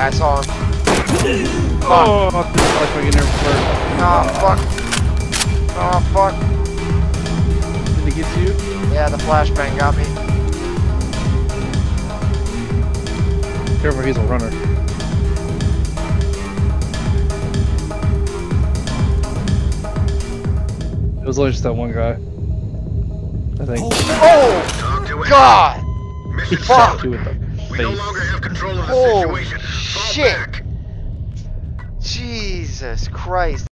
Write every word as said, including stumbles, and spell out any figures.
I saw him. Fuck. Oh, fuck this flashbang in there first. Oh, fuck. Oh, fuck. Did it get to you? Yeah, the flashbang got me. Careful, he's a runner. It was only just that one guy. I think. Oh! God! He shot you with the face. We no longer have control of the Oh, situation. Fall shit. back. Jesus Christ.